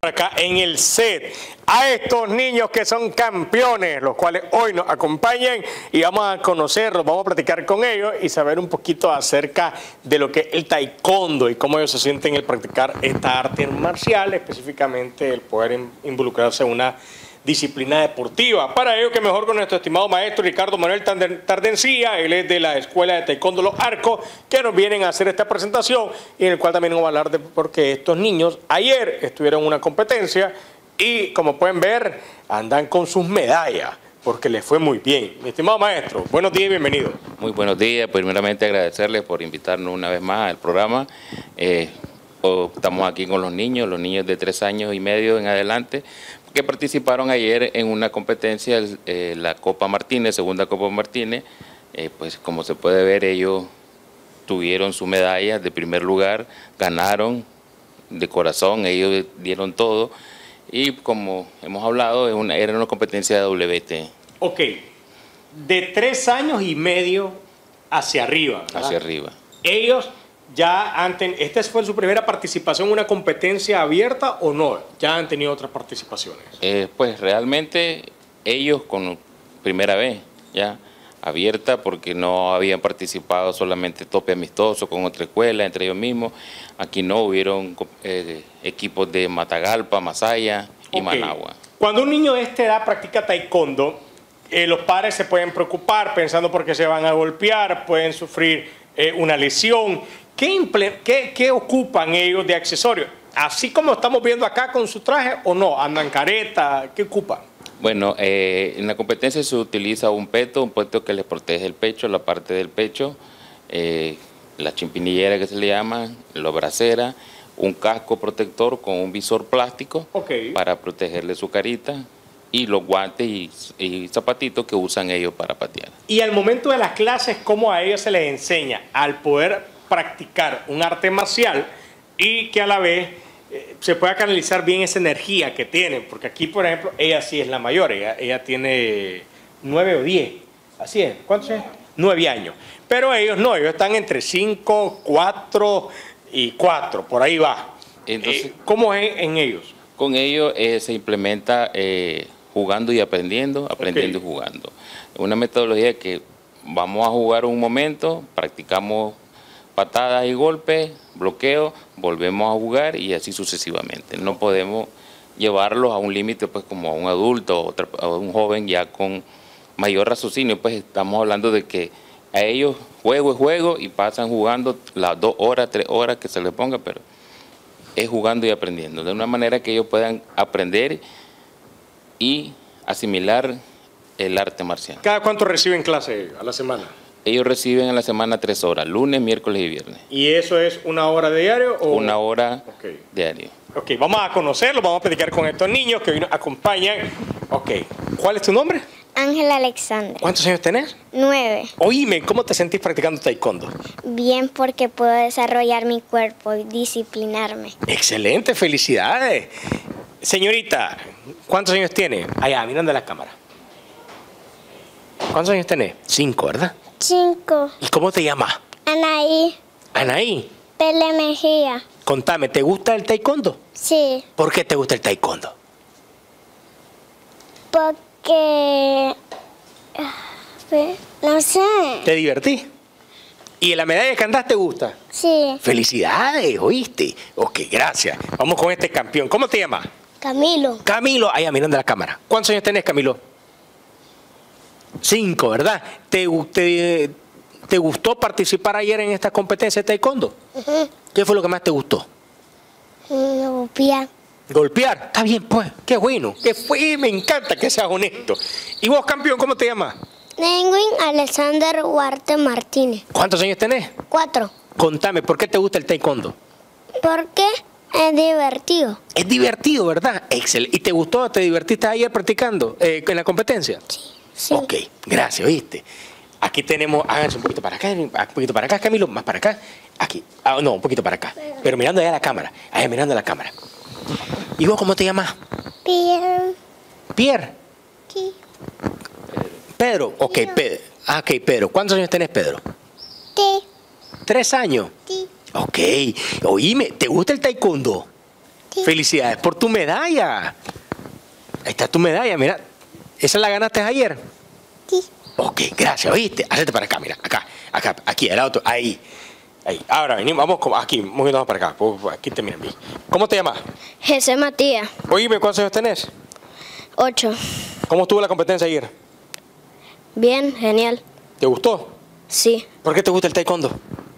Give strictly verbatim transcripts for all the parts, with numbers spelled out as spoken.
Acá en el set a estos niños que son campeones, los cuales hoy nos acompañan y vamos a conocerlos, vamos a platicar con ellos y saber un poquito acerca de lo que es el taekwondo y cómo ellos se sienten el practicar esta arte marcial, específicamente el poder involucrarse en una disciplina deportiva. Para ello, que mejor con nuestro estimado maestro Ricardo Manuel Tardencía, él es de la Escuela de Taekwondo Los Arcos, que nos vienen a hacer esta presentación y en el cual también vamos a hablar de porque estos niños ayer estuvieron en una competencia y, como pueden ver, andan con sus medallas porque les fue muy bien. Mi estimado maestro, buenos días y bienvenido. Muy buenos días. Primeramente agradecerles por invitarnos una vez más al programa. Eh, estamos aquí con los niños, los niños de tres años y medio en adelante, que participaron ayer en una competencia, eh, la Copa Martínez, segunda Copa Martínez. Eh, pues como se puede ver, ellos tuvieron su medalla de primer lugar, ganaron de corazón, ellos dieron todo. Y como hemos hablado, es una, era una competencia de W T. Ok, de tres años y medio hacia arriba, ¿verdad? Hacia arriba. Ellos ya han tenido, ¿esta fue su primera participación en una competencia abierta o no? ¿Ya han tenido otras participaciones? Eh, pues realmente ellos con primera vez, ya, abierta, porque no habían participado solamente tope amistoso con otra escuela, entre ellos mismos. Aquí no hubieron eh, equipos de Matagalpa, Masaya y okay. Managua. Cuando un niño de esta edad practica taekwondo, eh, los padres se pueden preocupar pensando porque se van a golpear, pueden sufrir eh, una lesión. ¿Qué, qué, ¿Qué ocupan ellos de accesorios? ¿Así como estamos viendo acá con su traje o no? ¿Andan careta? ¿Qué ocupan? Bueno, eh, en la competencia se utiliza un peto, un peto que les protege el pecho, la parte del pecho, eh, la chimpinillera que se le llama, la bracera, un casco protector con un visor plástico okay. para protegerle su carita y los guantes y, y zapatitos que usan ellos para patear. Y al momento de las clases, ¿cómo a ellos se les enseña al poder practicar un arte marcial y que a la vez eh, se pueda canalizar bien esa energía que tienen? Porque aquí, por ejemplo, ella sí es la mayor, ella, ella tiene nueve o diez, así es, ¿cuántos es? Nueve años. Pero ellos no, ellos están entre cinco, cuatro y cuatro, por ahí va. Entonces, eh, ¿cómo es en ellos? Con ellos eh, se implementa eh, jugando y aprendiendo, aprendiendo okay. y jugando. Una metodología que vamos a jugar un momento, practicamos patadas y golpes, bloqueo, volvemos a jugar y así sucesivamente. No podemos llevarlos a un límite pues como a un adulto o otra, a un joven ya con mayor raciocinio, pues estamos hablando de que a ellos juego es juego y pasan jugando las dos horas, tres horas que se les ponga, pero es jugando y aprendiendo, de una manera que ellos puedan aprender y asimilar el arte marcial. ¿Cada cuánto reciben clase a la semana? Ellos reciben en la semana tres horas, lunes, miércoles y viernes. ¿Y eso es una hora diario o...? Una hora okay. diaria. Ok, vamos a conocerlos, vamos a platicar con estos niños que hoy nos acompañan. Ok, ¿cuál es tu nombre? Ángela Alexandra. ¿Cuántos años tenés? Nueve. Oíme, ¿cómo te sentís practicando taekwondo? Bien, porque puedo desarrollar mi cuerpo y disciplinarme. Excelente, felicidades. Señorita, ¿cuántos años tiene? Allá, mirando a la cámara. ¿Cuántos años tenés? Cinco, ¿verdad? Cinco. ¿Y cómo te llamas? Anaí. Anaí. Pele Mejía. Contame, ¿te gusta el taekwondo? Sí. ¿Por qué te gusta el taekwondo? Porque... no sé. ¿Te divertí? ¿Y la medalla que andás te gusta? Sí. Felicidades, ¿oíste? Ok, gracias. Vamos con este campeón. ¿Cómo te llamas? Camilo. Camilo, allá mirando a la cámara. ¿Cuántos años tenés, Camilo? Cinco, ¿verdad? ¿Te, te, te gustó participar ayer en esta competencia de taekwondo? Uh-huh. ¿Qué fue lo que más te gustó? Golpear. ¿Golpear? Está bien, pues. Qué bueno. Qué fue? Me encanta que seas honesto. ¿Y vos, campeón, cómo te llamas? Nenguin Alexander Huarte Martínez. ¿Cuántos años tenés? Cuatro. Contame, ¿por qué te gusta el taekwondo? Porque es divertido. Es divertido, ¿verdad? Excelente. ¿Y te gustó? ¿Te divertiste ayer practicando eh, en la competencia? Sí. Sí. Ok, gracias, ¿oíste? Aquí tenemos, háganse un poquito para acá, un poquito para acá, Camilo, más para acá. Aquí, ah, no, un poquito para acá. Pero mirando allá a la cámara, allá mirando a la cámara. ¿Y vos cómo te llamas? Pierre. ¿Pierre? Sí. Pedro, ok, Pedro. Ah, ok, Pedro. ¿Cuántos años tenés, Pedro? Sí. ¿Tres años? Sí. Ok, oíme, ¿te gusta el taekwondo? Sí. Felicidades por tu medalla. Ahí está tu medalla, mira. ¿Esa la ganaste ayer? Sí. Ok, gracias, ¿oíste? Hacete para acá, mira, acá, acá, aquí, al lado, ahí, ahí. Ahora venimos, vamos como aquí, moviéndonos para acá, aquí te miran bien. ¿Cómo te llamas? Jesús Matías. Oíme, ¿cuántos años tenés? Ocho. ¿Cómo estuvo la competencia ayer? Bien, genial. ¿Te gustó? Sí. ¿Por qué te gusta el taekwondo?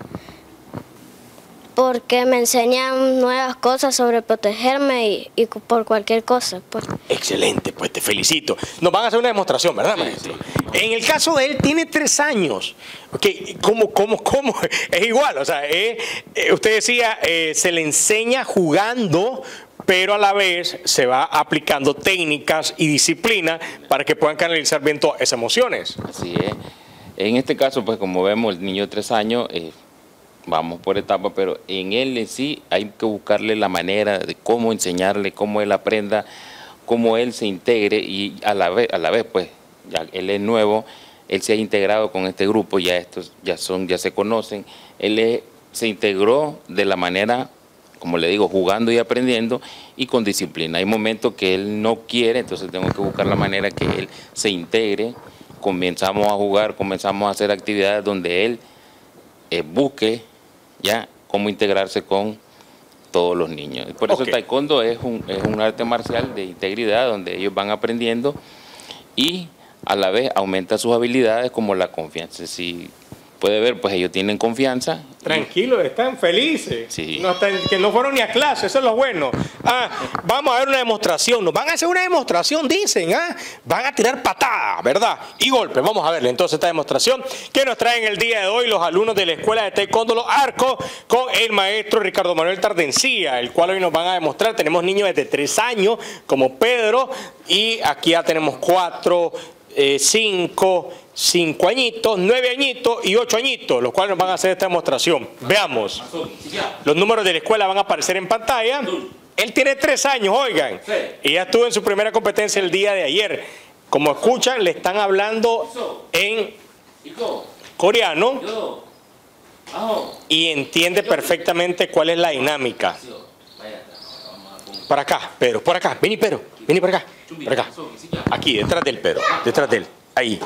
Porque me enseñan nuevas cosas sobre protegerme y, y por cualquier cosa. Pues. Excelente, pues te felicito. Nos van a hacer una demostración, ¿verdad, maestro? En el caso de él, tiene tres años. Okay. ¿Cómo, cómo, cómo? Es igual, o sea, eh, eh, usted decía, eh, se le enseña jugando, pero a la vez se va aplicando técnicas y disciplina para que puedan canalizar bien todas esas emociones. Así es. En este caso, pues como vemos, el niño de tres años... Eh, vamos por etapas, pero en él en sí hay que buscarle la manera de cómo enseñarle, cómo él aprenda, cómo él se integre y a la vez, a la vez pues, ya él es nuevo, él se ha integrado con este grupo, ya estos ya son, ya se conocen, él es, se integró de la manera, como le digo, jugando y aprendiendo y con disciplina. Hay momentos que él no quiere, entonces tengo que buscar la manera que él se integre, comenzamos a jugar, comenzamos a hacer actividades donde él eh, busque ya cómo integrarse con todos los niños. Por eso okay. El taekwondo es un, es un arte marcial de integridad donde ellos van aprendiendo y a la vez aumenta sus habilidades como la confianza. Si puede ver, pues ellos tienen confianza. Tranquilos, están felices. Sí. No están, que no fueron ni a clase, eso es lo bueno. Ah, vamos a ver una demostración. Nos van a hacer una demostración, dicen. Ah, van a tirar patadas, ¿verdad? Y golpes. Vamos a verle entonces esta demostración que nos traen el día de hoy los alumnos de la Escuela de Taekwondo Los Arcos con el maestro Ricardo Manuel Tardencía, el cual hoy nos van a demostrar. Tenemos niños desde tres años, como Pedro, y aquí ya tenemos cuatro, eh, cinco, cinco añitos, nueve añitos y ocho añitos, los cuales nos van a hacer esta demostración. Veamos. Los números de la escuela van a aparecer en pantalla. Él tiene tres años, oigan, y ya estuvo en su primera competencia el día de ayer. Como escuchan, le están hablando en coreano y entiende perfectamente cuál es la dinámica. Para acá, Pedro, por acá, vení Pedro, vení por acá, por acá. Aquí, detrás del Pedro, detrás de él, ahí.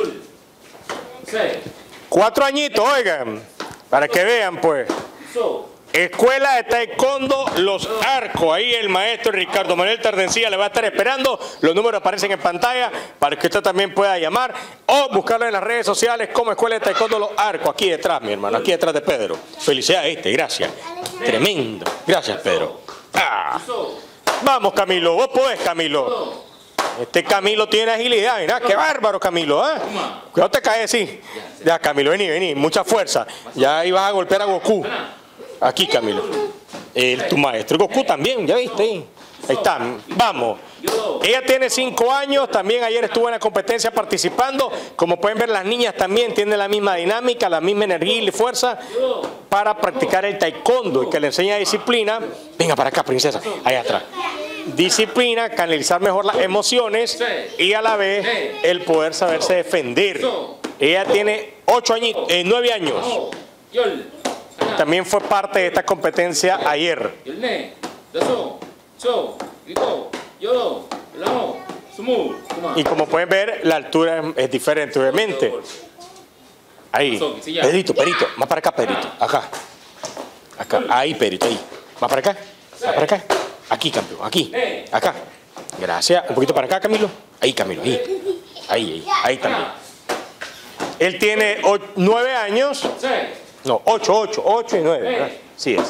Cuatro añitos, oigan, para que vean pues. Escuela de Taekwondo Los Arcos, ahí el maestro Ricardo Manuel Tardencía le va a estar esperando. Los números aparecen en pantalla para que usted también pueda llamar o buscarlo en las redes sociales como Escuela de Taekwondo Los Arcos, aquí detrás, mi hermano, aquí detrás de Pedro. Felicidades, este, gracias. Tremendo. Gracias, Pedro. Ah. Vamos, Camilo, vos podés, Camilo. Este Camilo tiene agilidad, mira, qué bárbaro, Camilo, ¿eh? Cuidado te caes, sí. Ya, Camilo, vení, vení, mucha fuerza. Ya ibas a golpear a Goku. Aquí, Camilo. El, tu maestro Goku también, ya viste. Ahí está, vamos. Ella tiene cinco años, también ayer estuvo en la competencia participando. Como pueden ver, las niñas también tienen la misma dinámica, la misma energía y fuerza para practicar el taekwondo y que le enseña disciplina. Venga para acá, princesa, allá atrás. Disciplina, canalizar mejor las emociones y a la vez el poder saberse defender. Ella tiene ocho años, eh, nueve años. También fue parte de esta competencia ayer. Y como pueden ver, la altura es diferente, obviamente. Ahí, Pedrito, Pedrito, más para acá, Pedrito, acá. Acá, ahí, Pedrito, ahí. Más para acá, más para acá. Aquí, campeón, aquí, acá. Gracias. Un poquito para acá, Camilo. Ahí, Camilo, ahí. Ahí, ahí, ahí también. Él tiene nueve años. No, ocho, ocho, ocho y nueve. ¿Verdad? Sí es.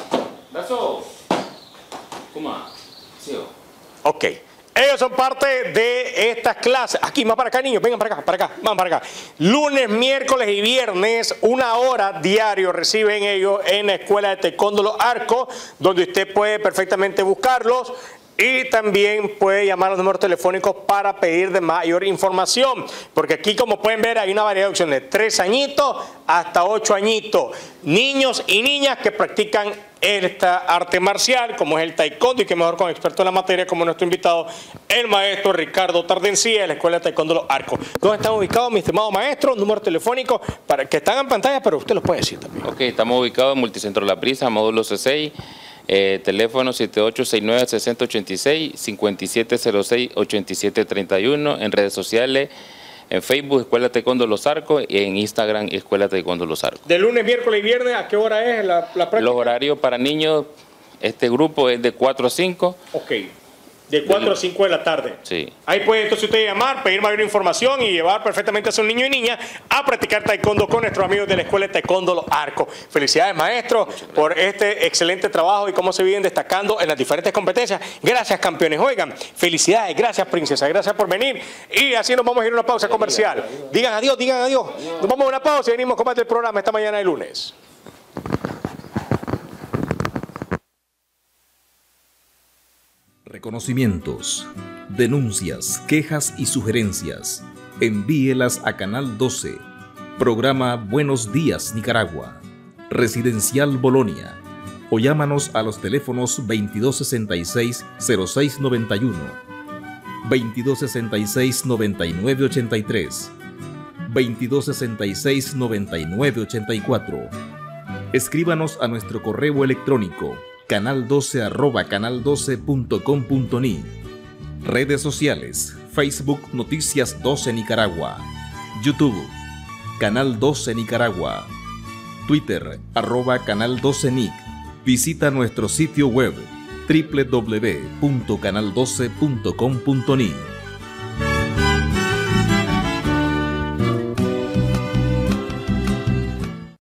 Ok. Ellos son parte de estas clases. Aquí, más para acá, niños. Vengan para acá, para acá. Van para acá. Lunes, miércoles y viernes, una hora diario reciben ellos en la Escuela de Taekwondo Los Arcos, donde usted puede perfectamente buscarlos. Y también puede llamar a los números telefónicos para pedir de mayor información. Porque aquí, como pueden ver, hay una variedad de opciones. De tres añitos hasta ocho añitos. Niños y niñas que practican esta arte marcial, como es el taekwondo, y que mejor con experto en la materia, como nuestro invitado, el maestro Ricardo Tardencía, de la Escuela de Taekwondo Los Arcos. ¿Dónde están ubicados, mi estimado maestro? Números telefónicos para que están en pantalla, pero usted los puede decir también. Ok, estamos ubicados en Multicentro La Prisa, módulo C seis. Eh, teléfono siete ocho seis nueve, seis cero ocho seis, cinco siete cero seis, ocho siete tres uno. En redes sociales, en Facebook, Escuela Taekwondo Los Arcos, y en Instagram, Escuela Taekwondo Los Arcos. De lunes, miércoles y viernes, ¿a qué hora es la, la práctica? Los horarios para niños, este grupo es de cuatro a cinco. Ok. De cuatro a cinco de la tarde. Sí. Ahí puede entonces usted llamar, pedir mayor información y llevar perfectamente a su niño y niña a practicar taekwondo con nuestros amigos de la Escuela de Taekwondo Los Arcos. Felicidades, maestro, por este excelente trabajo y cómo se vienen destacando en las diferentes competencias. Gracias, campeones. Oigan, felicidades, gracias, princesa, gracias por venir. Y así nos vamos a ir a una pausa comercial. Digan adiós, digan adiós. Nos vamos a una pausa y venimos con más del programa esta mañana de lunes. Reconocimientos, denuncias, quejas y sugerencias. Envíelas a Canal doce. Programa Buenos Días Nicaragua. Residencial Bolonia. O llámanos a los teléfonos veintidós sesenta y seis, cero seis noventa y uno, veintidós sesenta y seis, noventa y nueve ochenta y tres, veintidós sesenta y seis, noventa y nueve ochenta y cuatro. Escríbanos a nuestro correo electrónico canal doce arroba canal doce punto com punto ni. Redes sociales: Facebook Noticias doce Nicaragua, YouTube Canal doce Nicaragua, Twitter arroba Canal doce Nic. Visita nuestro sitio web doble u doble u doble u punto canal doce punto com punto ni.